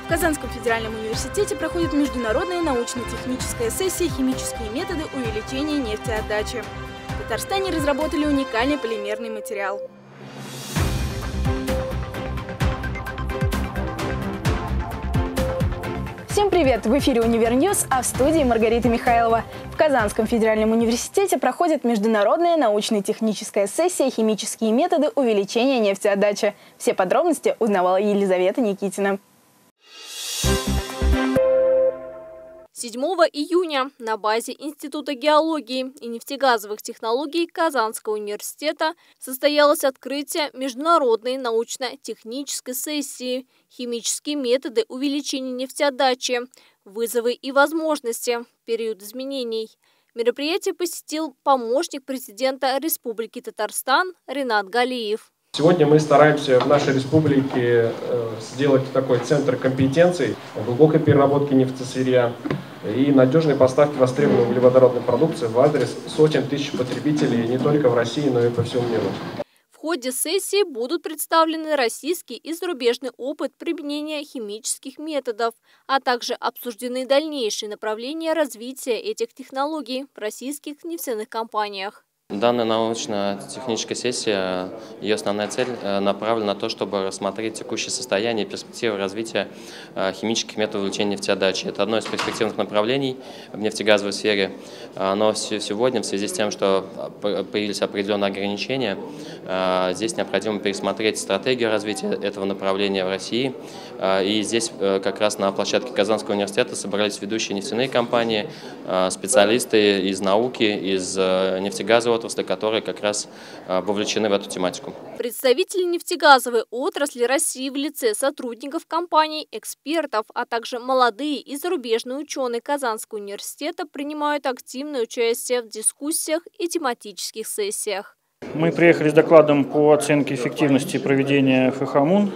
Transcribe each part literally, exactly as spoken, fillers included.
В Казанском федеральном университете проходит международная научно-техническая сессия «Химические методы увеличения нефтеотдачи». В Татарстане разработали уникальный полимерный материал. Всем привет! В эфире «Универньюз», а в студии Маргарита Михайлова. В Казанском федеральном университете проходит международная научно-техническая сессия «Химические методы увеличения нефтеотдачи». Все подробности узнавала Елизавета Никитина. седьмого июня на базе Института геологии и нефтегазовых технологий Казанского университета состоялось открытие международной научно-технической сессии «Химические методы увеличения нефтеотдачи. Вызовы и возможности. Период изменений». Мероприятие посетил помощник президента Республики Татарстан Ринат Галиев. Сегодня мы стараемся в нашей республике сделать такой центр компетенций, глубокой переработки нефтесырья и надежной поставки востребованной углеводородной продукции в адрес сотен тысяч потребителей не только в России, но и по всему миру. В ходе сессии будут представлены российский и зарубежный опыт применения химических методов, а также обсуждены дальнейшие направления развития этих технологий в российских нефтяных компаниях. Данная научно-техническая сессия, ее основная цель направлена на то, чтобы рассмотреть текущее состояние и перспективы развития химических методов увеличения нефтеотдачи. Это одно из перспективных направлений в нефтегазовой сфере, но сегодня в связи с тем, что появились определенные ограничения, здесь необходимо пересмотреть стратегию развития этого направления в России. И здесь как раз на площадке Казанского университета собрались ведущие нефтяные компании, специалисты из науки, из нефтегазовой отрасли, которые как раз вовлечены в эту тематику. Представители нефтегазовой отрасли России в лице сотрудников компаний, экспертов, а также молодые и зарубежные ученые Казанского университета принимают активное участие в дискуссиях и тематических сессиях. Мы приехали с докладом по оценке эффективности проведения ФХМУН.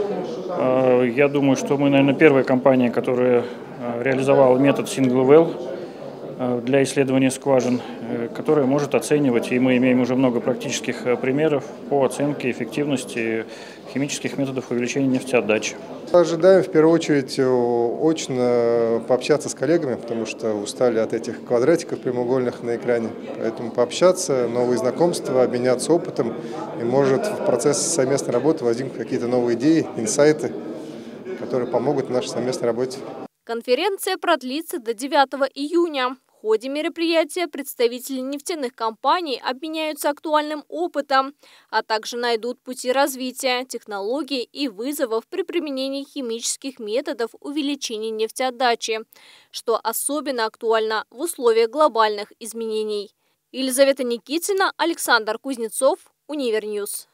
Я думаю, что мы, наверное, первая компания, которая реализовала метод Single Well для исследования скважин, которая может оценивать, и мы имеем уже много практических примеров по оценке эффективности химических методов увеличения нефтеотдачи. Ожидаем в первую очередь очно пообщаться с коллегами, потому что устали от этих квадратиков прямоугольных на экране. Поэтому пообщаться, новые знакомства, обменяться опытом, и может в процессе совместной работы возникнуть какие-то новые идеи, инсайты, которые помогут в нашей совместной работе. Конференция продлится до девятого июня. В ходе мероприятия представители нефтяных компаний обменяются актуальным опытом, а также найдут пути развития, технологий и вызовов при применении химических методов увеличения нефтеотдачи, что особенно актуально в условиях глобальных изменений. Елизавета Никитина, Александр Кузнецов, Универньюз.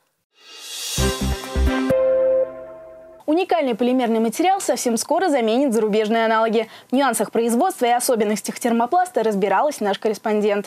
Уникальный полимерный материал совсем скоро заменит зарубежные аналоги. В нюансах производства и особенностях термопласта разбиралась наш корреспондент.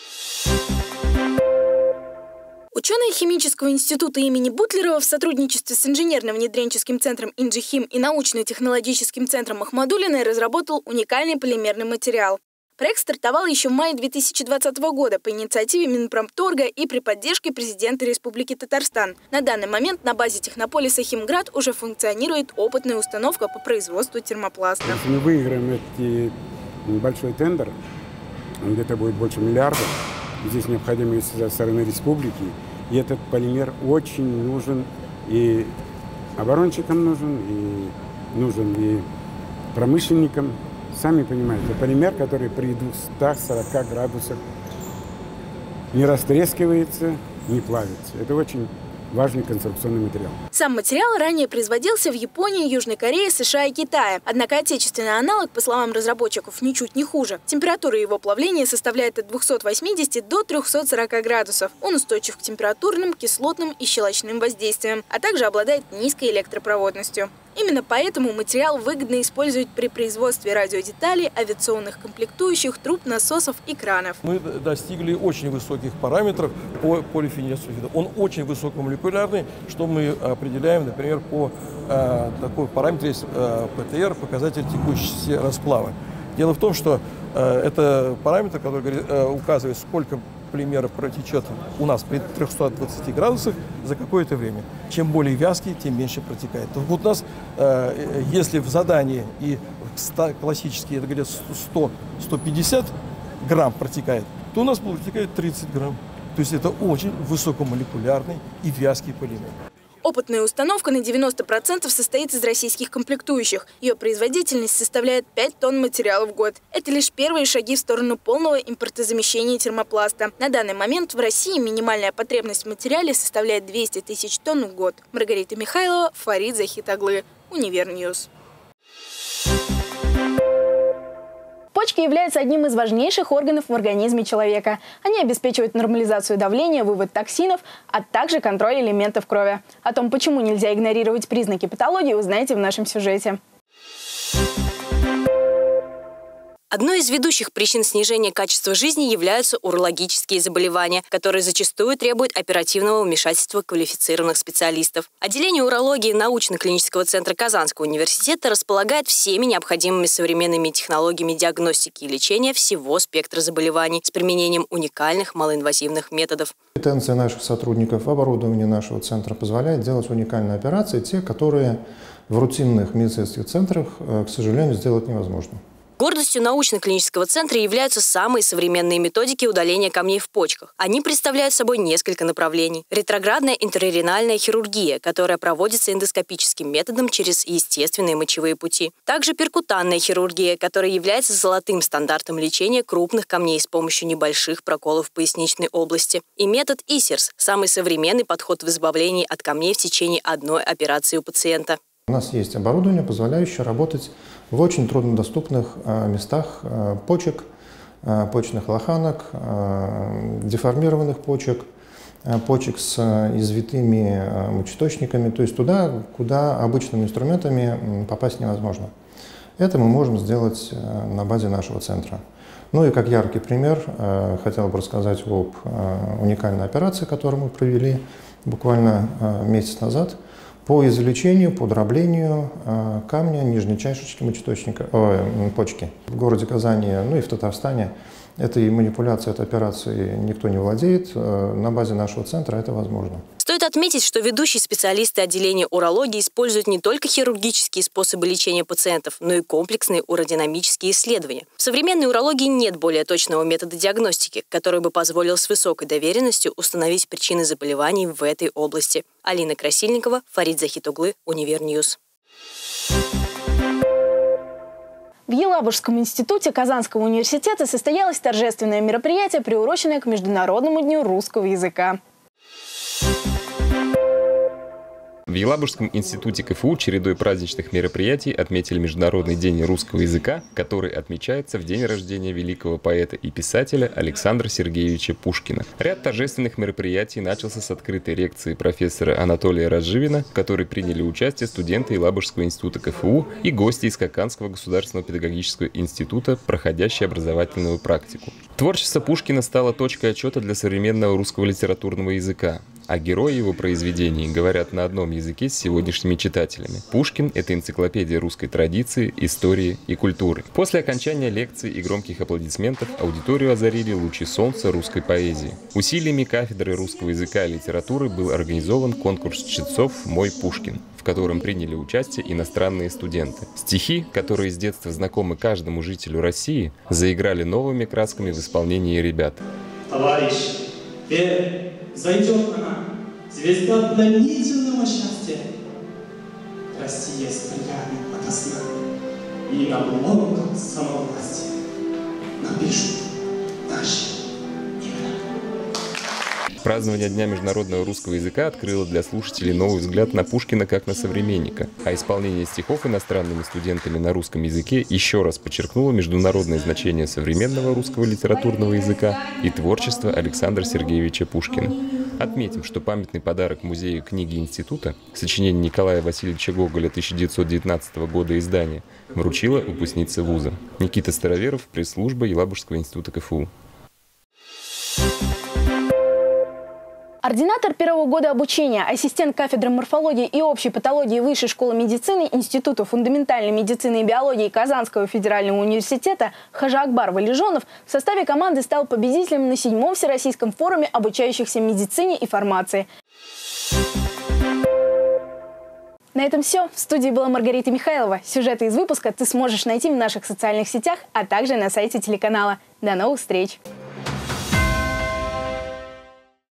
Ученые Химического института имени Бутлерова в сотрудничестве с инженерно-внедренческим центром «Инжихим» и научно-технологическим центром Ахмадуллиной разработал уникальный полимерный материал. Проект стартовал еще в мае две тысячи двадцатого года по инициативе Минпромторга и при поддержке президента Республики Татарстан. На данный момент на базе технополиса «Химград» уже функционирует опытная установка по производству термопласта. Если мы выиграем этот небольшой тендер, где-то будет больше миллиарда, здесь необходимо со стороны республики, и этот полимер очень нужен и оборонщикам нужен, и нужен и промышленникам. Сами понимаете, полимер, который при двухстах сорока градусах не растрескивается, не плавится. Это очень важный конструкционный материал. Сам материал ранее производился в Японии, Южной Корее, США и Китае. Однако отечественный аналог, по словам разработчиков, ничуть не хуже. Температура его плавления составляет от двухсот восьмидесяти до трёхсот сорока градусов. Он устойчив к температурным, кислотным и щелочным воздействиям, а также обладает низкой электропроводностью. Именно поэтому материал выгодно использовать при производстве радиодеталей, авиационных комплектующих, труб, насосов и кранов. Мы достигли очень высоких параметров по полифенилсульфиду. Он очень высокомолекулярный, что мы определяем, например, по э, такой параметру есть э, ПТР, показатель текущести расплава. Дело в том, что э, это параметр, который говорит, э, указывает, сколько полимер протечет у нас при трёхстах двадцати градусах за какое-то время. Чем более вязкий, тем меньше протекает. Вот у нас, э, если в задании и классические, это говорят, сто — сто пятьдесят грамм протекает, то у нас протекает тридцать грамм. То есть это очень высокомолекулярный и вязкий полимер. Опытная установка на девяносто процентов состоит из российских комплектующих. Ее производительность составляет пять тонн материала в год. Это лишь первые шаги в сторону полного импортозамещения термопласта. На данный момент в России минимальная потребность в материале составляет двести тысяч тонн в год. Маргарита Михайлова, Фарид Захитоглы, Универньюз. Почки являются одним из важнейших органов в организме человека. Они обеспечивают нормализацию давления, вывод токсинов, а также контроль элементов крови. О том, почему нельзя игнорировать признаки патологии, узнаете в нашем сюжете. Одной из ведущих причин снижения качества жизни являются урологические заболевания, которые зачастую требуют оперативного вмешательства квалифицированных специалистов. Отделение урологии научно-клинического центра Казанского университета располагает всеми необходимыми современными технологиями диагностики и лечения всего спектра заболеваний с применением уникальных малоинвазивных методов. Компетенция наших сотрудников, оборудование нашего центра позволяет делать уникальные операции, те, которые в рутинных медицинских центрах, к сожалению, сделать невозможно. Гордостью научно-клинического центра являются самые современные методики удаления камней в почках. Они представляют собой несколько направлений. Ретроградная интраренальная хирургия, которая проводится эндоскопическим методом через естественные мочевые пути. Также перкутанная хирургия, которая является золотым стандартом лечения крупных камней с помощью небольших проколов в поясничной области. И метод ИСИРС – самый современный подход в избавлении от камней в течение одной операции у пациента. У нас есть оборудование, позволяющее работать в очень труднодоступных местах почек, почечных лоханок, деформированных почек, почек с извитыми мочеточниками, то есть туда, куда обычными инструментами попасть невозможно. Это мы можем сделать на базе нашего центра. Ну и как яркий пример, хотел бы рассказать об уникальной операции, которую мы провели буквально месяц назад, по извлечению, по дроблению э, камня нижней чашечки мочеточника, э, почки. В городе Казани, ну и в Татарстане этой манипуляцией, этой операцией никто не владеет. Э, на базе нашего центра это возможно. Стоит отметить, что ведущие специалисты отделения урологии используют не только хирургические способы лечения пациентов, но и комплексные уродинамические исследования. В современной урологии нет более точного метода диагностики, который бы позволил с высокой доверенностью установить причины заболеваний в этой области. Алина Красильникова, Фарид Захитоглы, Универньюз. В Елабужском институте Казанского университета состоялось торжественное мероприятие, приуроченное к Международному дню русского языка. В Елабужском институте КФУ чередой праздничных мероприятий отметили Международный день русского языка, который отмечается в день рождения великого поэта и писателя Александра Сергеевича Пушкина. Ряд торжественных мероприятий начался с открытой лекции профессора Анатолия Разживина, в которой приняли участие студенты Елабужского института КФУ и гости из Коканского государственного педагогического института, проходящие образовательную практику. Творчество Пушкина стало точкой отчета для современного русского литературного языка. А герои его произведений говорят на одном языке с сегодняшними читателями. Пушкин – это энциклопедия русской традиции, истории и культуры. После окончания лекции и громких аплодисментов аудиторию озарили лучи солнца русской поэзии. Усилиями кафедры русского языка и литературы был организован конкурс чтецов «Мой Пушкин», в котором приняли участие иностранные студенты. Стихи, которые с детства знакомы каждому жителю России, заиграли новыми красками в исполнении ребят. Товарищ, верь, зайдет она, звезда пленительного счастья. Россия стрелянет ото сна, и на блоках самовластия напишут наши имена. Празднование Дня международного русского языка открыло для слушателей новый взгляд на Пушкина как на современника, а исполнение стихов иностранными студентами на русском языке еще раз подчеркнуло международное значение современного русского литературного языка и творчества Александра Сергеевича Пушкина. Отметим, что памятный подарок Музею книги института, сочинение Николая Васильевича Гоголя тысяча девятьсот девятнадцатого года издания, вручила выпускница вуза. Никита Староверов, пресс-служба Елабужского института КФУ. Ординатор первого года обучения, ассистент кафедры морфологии и общей патологии Высшей школы медицины Института фундаментальной медицины и биологии Казанского федерального университета Хажиакбар Валижонов в составе команды стал победителем на седьмом Всероссийском форуме обучающихся медицине и фармации. На этом все. В студии была Маргарита Михайлова. Сюжеты из выпуска ты сможешь найти в наших социальных сетях, а также на сайте телеканала. До новых встреч!